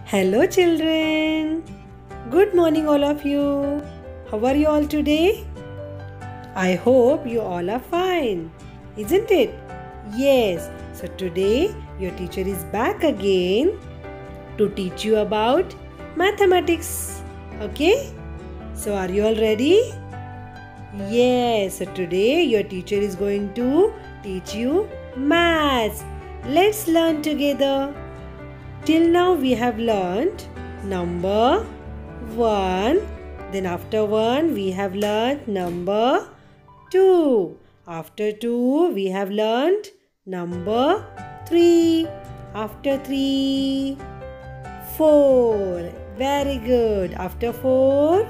Hello children. Good morning all of you. How are you all today? I hope you all are fine. Isn't it? Yes. So today your teacher is back again to teach you about mathematics. Okay? So are you all ready? Yes. So today your teacher is going to teach you maths. Let's learn together. Till now we have learnt number 1. Then after 1 we have learnt number 2. After 2 we have learnt number 3. After 3 4. Very good. After 4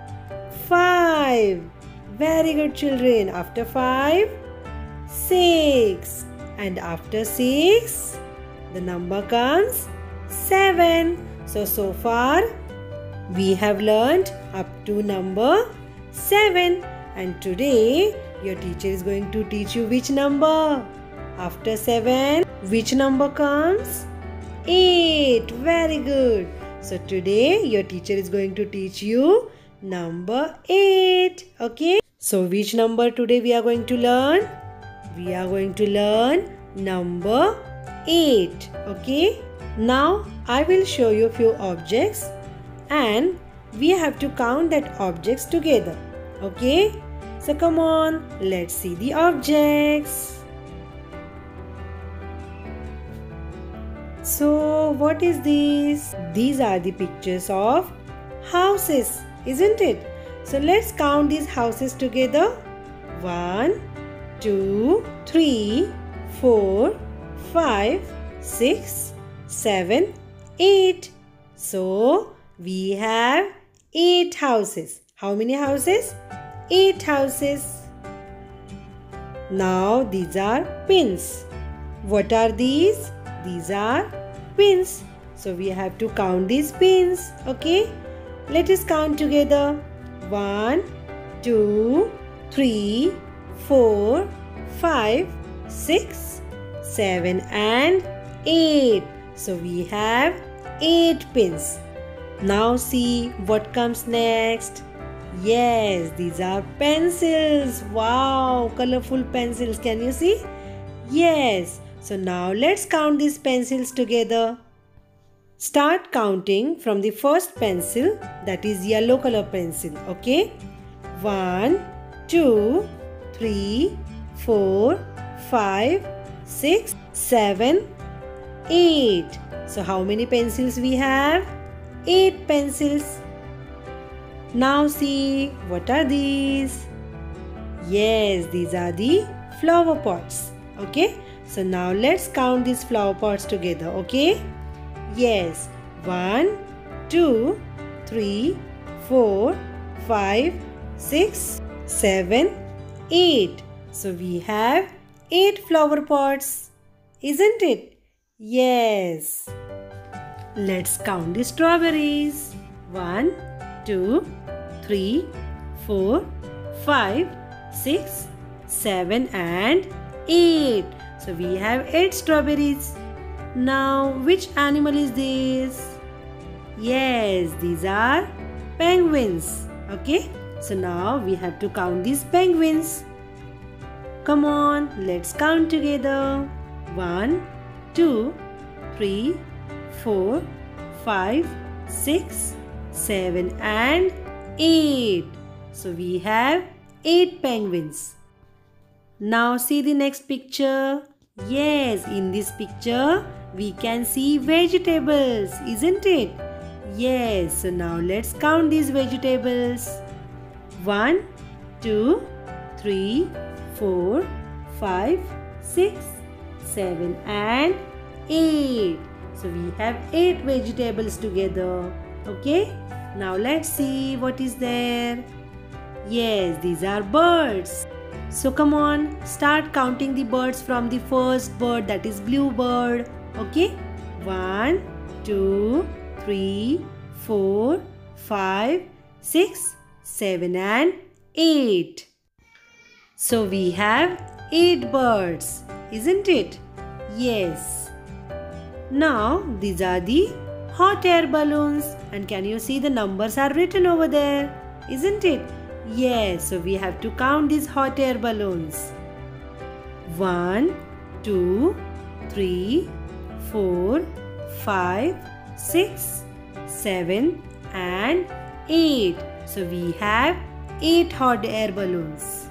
5. Very good children. After 5 6. And after 6 the number comes 7. So far we have learnt up to number 7. And today your teacher is going to teach you which number. After 7, which number comes? 8. Very good. So today your teacher is going to teach you number 8. Okay. So which number today we are going to learn? We are going to learn number 8. Okay. Now I will show you a few objects and we have to count that objects together. Okay? So come on, let's see the objects. So what is this? These are the pictures of houses, isn't it? So let's count these houses together. 1, 2, 3, 4, 5, 6, 7, 8. So we have 8 houses. How many houses? 8 houses. Now these are pins. What are these? These are pins. So we have to count these pins. Okay. Let us count together. 1, 2, 3, 4, 5, 6, 7 and 8. So we have 8 pins. Now see what comes next. Yes, these are pencils. Wow, colorful pencils. Can you see? Yes. So now let's count these pencils together. Start counting from the first pencil, that is yellow color pencil. Okay. 1, 2, 3, 4, 5, 6, 7, 8. So how many pencils we have? 8 pencils. Now see, what are these? Yes, these are the flower pots. Okay. So now let's count these flower pots together. Okay. Yes. 1, 2, 3, 4, 5, 6, 7, 8. So we have 8 flower pots. Isn't it? Yes. Let's count the strawberries. 1, 2, 3, 4, 5, 6, 7 and 8. So we have 8 strawberries. Now which animal is this? Yes, these are penguins. Okay. So now we have to count these penguins. Come on, let's count together. 1, 2, 3, 4, 5, 6, 7 and 8. So we have 8 penguins. Now see the next picture. Yes, in this picture we can see vegetables, isn't it? Yes, so now let's count these vegetables. 1, 2, 3, 4, 5, 6, 7 and 8. So we have 8 vegetables together. Okay. Now let's see what is there. Yes, these are birds. So come on, start counting the birds from the first bird, that is blue bird. Okay. 1, 2, 3, 4, 5, 6, 7 and 8. So we have 8 birds, isn't it? Yes. Now these are the hot air balloons. And can you see the numbers are written over there? Isn't it? Yes, so we have to count these hot air balloons. 1, 2, 3, 4, 5, 6, 7 and 8. So we have 8 hot air balloons.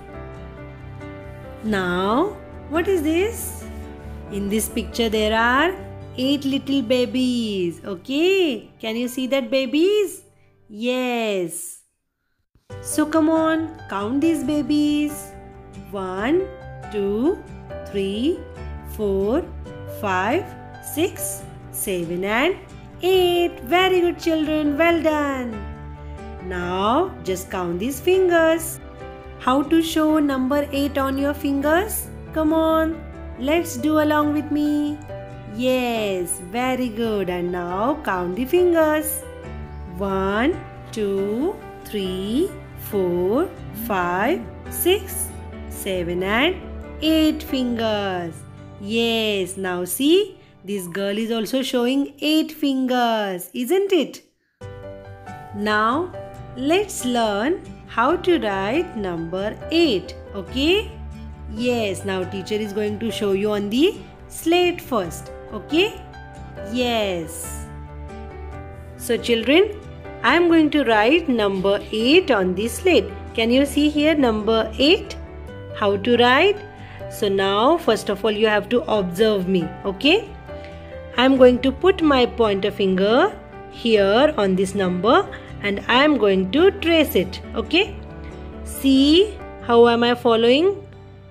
Now, what is this? In this picture there are 8 little babies. Okay, can you see that babies? Yes. So come on, count these babies. 1, 2, 3, 4, 5, 6, 7 and 8. Very good children, well done. Now just count these fingers. How to show number 8 on your fingers? Come on, let's do along with me. Yes, very good. And now count the fingers. 1, 2, 3, 4, 5, 6, 7 and 8 fingers. Yes, now see, this girl is also showing 8 fingers, isn't it? Now let's learn how to write number 8. Okay? Yes, now teacher is going to show you on the slate first. Okay? Yes. So children, I am going to write number 8 on the slate. Can you see here number 8? How to write? So now first of all you have to observe me. Okay? I am going to put my pointer finger here on this number and I am going to trace it. Okay? See how am I following?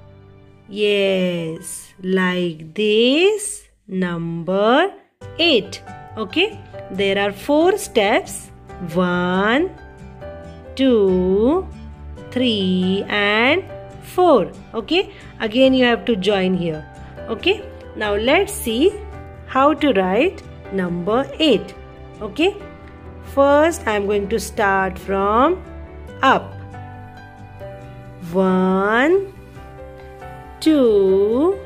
Yes, like this, number 8. Okay? There are 4 steps. 1, 2, 3 and 4. Okay? Again you have to join here. Okay? Now let's see how to write number 8. Okay? First I am going to start from up. 1, 2,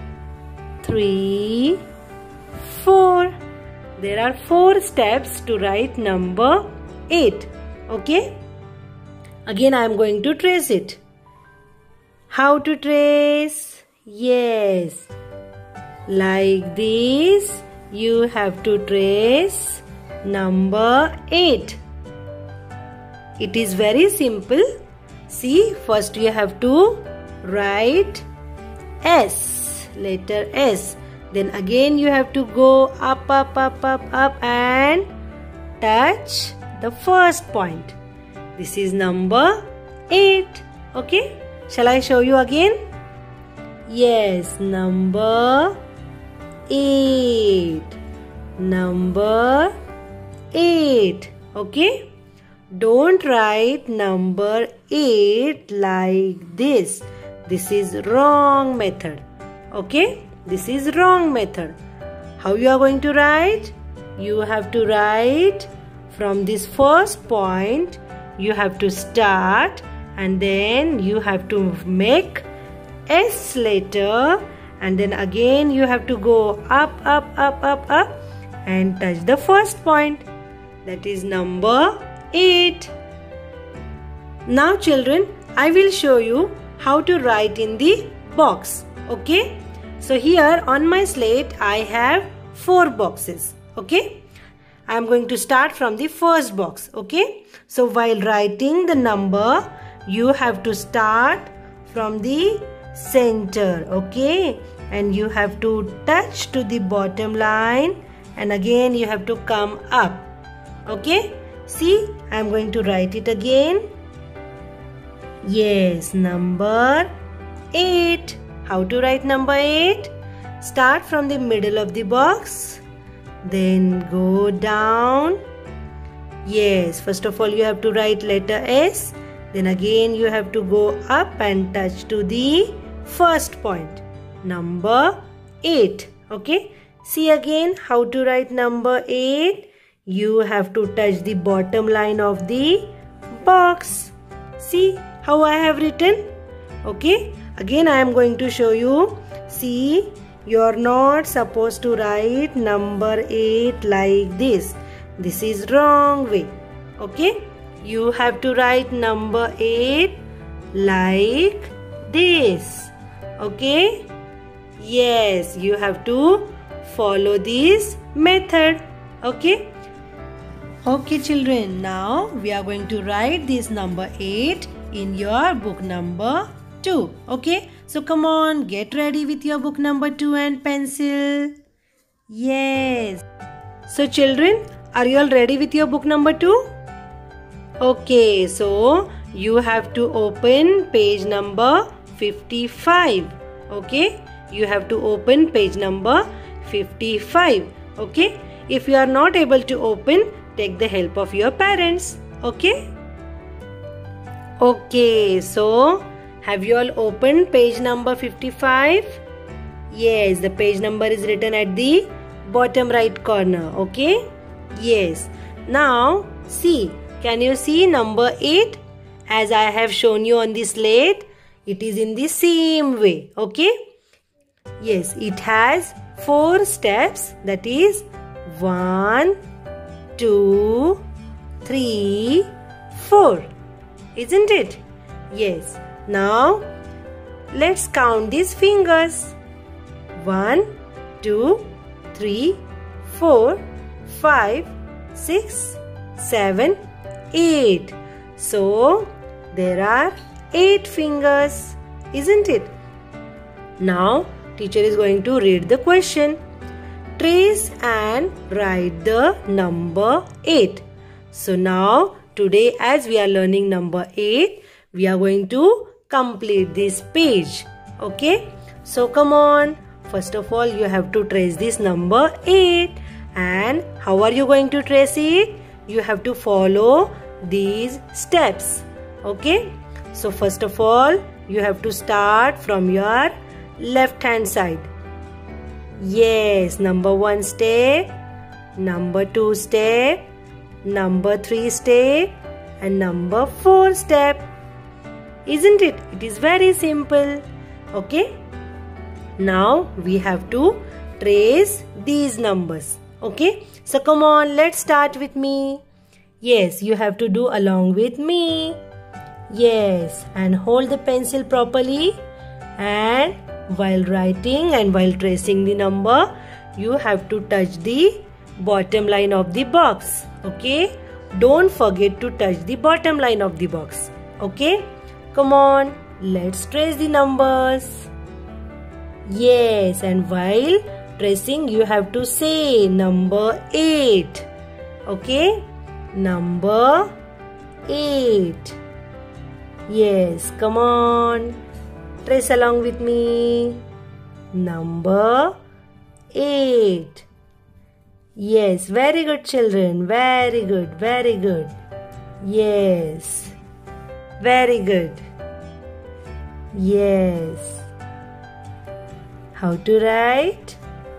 3, 4. There are 4 steps to write number 8. Okay? Again I am going to trace it. How to trace? Yes. Like this you have to trace number 8. It is very simple. See, first you have to write S, letter S. Then again you have to go up, up, up, up, up and touch the first point. This is number 8. Okay? Shall I show you again? Yes, number 8. Number 8. Okay? Don't write number 8 like this. This is wrong method. Okay? This is wrong method. How you are going to write? You have to write from this first point. You have to start and then you have to make S letter and then again you have to go up, up, up, up, up and touch the first point. That is number 8. Now children, I will show you how to write in the box. Okay? So here on my slate I have 4 boxes. Okay? I am going to start from the first box. Okay? So while writing the number, you have to start from the center. Okay? And you have to touch to the bottom line and again you have to come up. Okay? See, I am going to write it again. Yes, number 8. How to write number 8? Start from the middle of the box. Then go down. Yes, first of all you have to write letter S. Then again you have to go up and touch to the first point. Number 8. Okay? See again how to write number 8. You have to touch the bottom line of the box. See how I have written? Okay? Again I am going to show you. See, You are not supposed to write number 8 like this. This is wrong way. Okay? You have to write number 8 like this. Okay? Yes, you have to follow this method. Okay? Okay children, now we are going to write this number 8 in your book number 2. Okay? So come on, get ready with your book number 2 and pencil. Yes. So children, are you all ready with your book number 2? Okay, so you have to open page number 55. Okay? You have to open page number 55. Okay? If you are not able to open, take the help of your parents. Okay? Okay, so have you all opened page number 55? Yes, the page number is written at the bottom right corner. Okay? Yes. Now, see. Can you see number 8? As I have shown you on the slate, it is in the same way. Okay? Yes, it has 4 steps. That is 1, 2, 3, 4. Isn't it? Yes. Now, let's count these fingers. 1, 2, 3, 4, 5, 6, 7, 8. So, there are 8 fingers. Isn't it? Now, teacher is going to read the question. Trace and write the number 8. So, now, today as we are learning number 8, we are going to complete this page. Okay? So, come on. First of all, you have to trace this number 8. And how are you going to trace it? You have to follow these steps. Okay? So first of all, you have to start from your left hand side. Yes, number 1 step, number 2 step, number 3 step, and number 4 step. Isn't it? It is very simple. Okay? Now we have to trace these numbers. Okay? So come on, let's start with me. Yes, you have to do along with me. Yes, and hold the pencil properly. And while writing and while tracing the number, you have to touch the bottom line of the box. Okay? Don't forget to touch the bottom line of the box. Okay? Come on, let's trace the numbers. Yes, and while tracing, you have to say number 8. Okay? Number 8. Yes, come on. Trace along with me. Number 8. Yes, very good children. Very good, very good. Yes. Very good. Yes. How to write?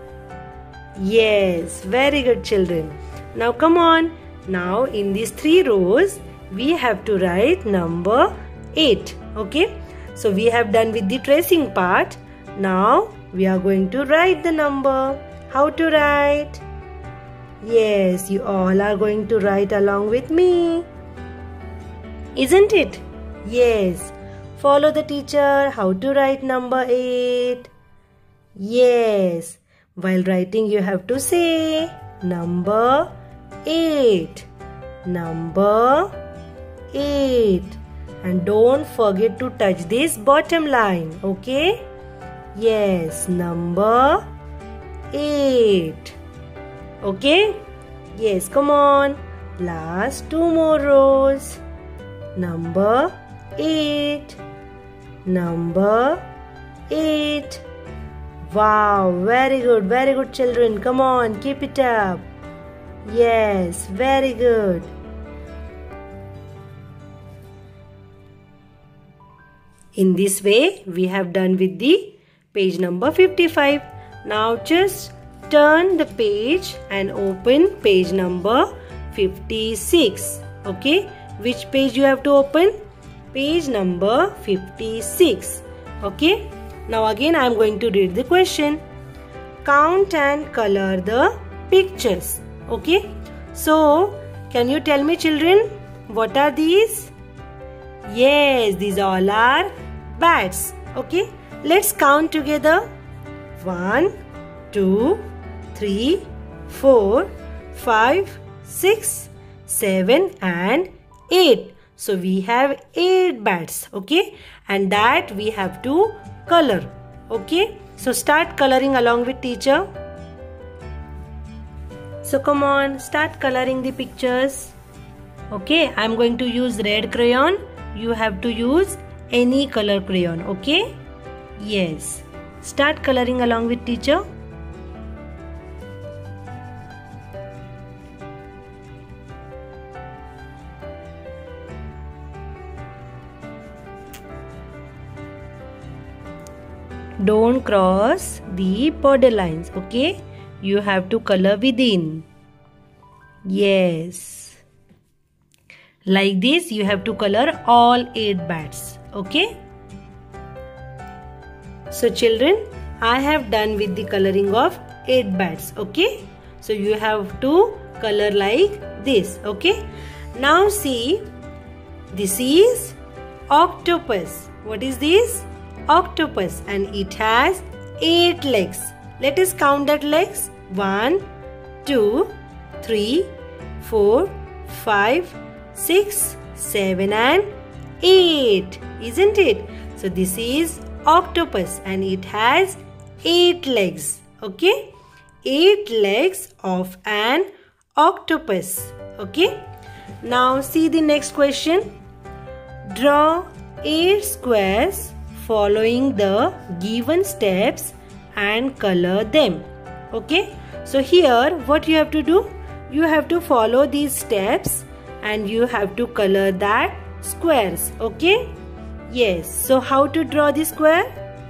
Yes, very good children. Now come on. Now in these 3 rows, we have to write number 8. Okay? So we have done with the tracing part. Now we are going to write the number. How to write? Yes, you all are going to write along with me. Isn't it? Yes. Follow the teacher. How to write number 8? Yes. While writing, you have to say number 8. Number 8. And don't forget to touch this bottom line. Okay? Yes. Number 8. Okay? Yes. Come on. Last 2 more rows. Number 8. Number 8. Wow, very good children. Come on, keep it up. Yes, very good. In this way, we have done with the page number 55. Now just turn the page and open page number 56. Okay, which page you have to open? Page number 56. Okay. Now again I am going to read the question. count and color the pictures. Okay. So, can you tell me, children, what are these? Yes, these all are bats. Okay. Let's count together. 1, 2, 3, 4, 5, 6, 7 and 8. So we have 8 bats. Okay. And that we have to color. Okay. So start coloring along with teacher. So come on, start coloring the pictures. Okay. I am going to use red crayon. You have to use any color crayon. Okay. Yes. Start coloring along with teacher. Don't cross the border lines. Okay. You have to color within. Yes. Like this you have to color all 8 bats. Okay. So children, I have done with the coloring of 8 bats. Okay. So you have to color like this. Okay. Now see, this is octopus. What is this? Octopus, and it has 8 legs. Let us count that legs. 1, 2, 3, 4, 5, 6, 7 and 8. Isn't it? So this is octopus and it has 8 legs. Okay. 8 legs of an octopus. Okay. Now see the next question. Draw 8 squares following the given steps and color them. Okay. So here what you have to do? You have to follow these steps and you have to color that squares. Okay. Yes. So how to draw the square?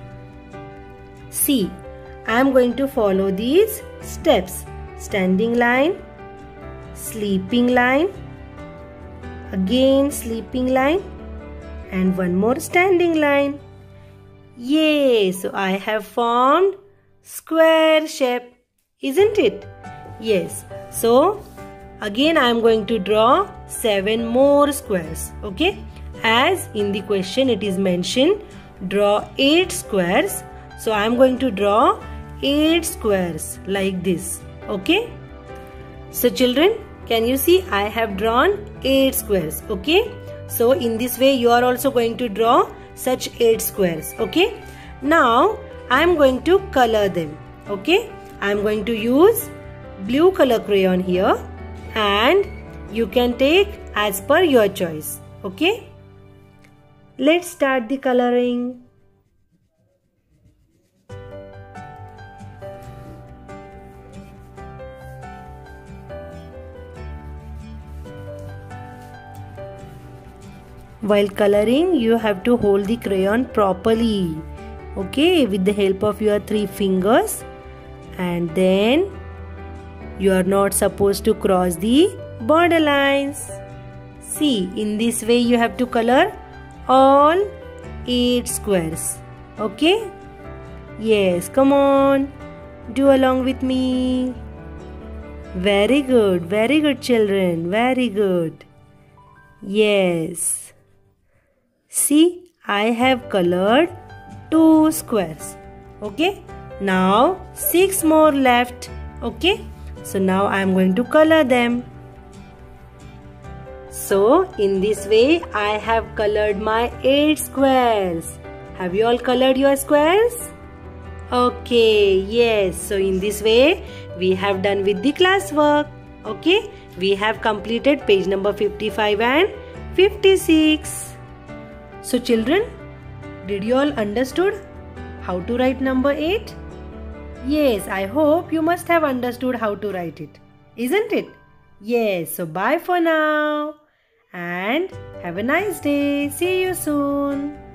See, I am going to follow these steps. Standing line, sleeping line, again sleeping line and one more standing line. Yay! So I have formed square shape. Isn't it? Yes. So again I am going to draw 7 more squares. Okay. As in the question it is mentioned, draw 8 squares. So I am going to draw 8 squares like this. Okay. So children, can you see I have drawn 8 squares. Okay. So in this way you are also going to draw such 8 squares. Okay. Now I am going to color them. Okay. I am going to use blue color crayon here and you can take as per your choice. Okay. Let's start the coloring. While coloring, you have to hold the crayon properly. Okay, with the help of your 3 fingers. And then you are not supposed to cross the border lines. See, in this way you have to color all 8 squares. Okay? Yes, come on. Do along with me. Very good children. Very good. Yes. See, I have colored 2 squares. Okay. Now 6 more left. Okay. So now I am going to color them. So in this way I have colored my 8 squares. Have you all colored your squares? Okay. Yes. So in this way we have done with the classwork. Okay. We have completed page number 55 and 56. So children, did you all understood how to write number 8? Yes, I hope you must have understood how to write it. Isn't it? Yes, so bye for now and have a nice day. See you soon.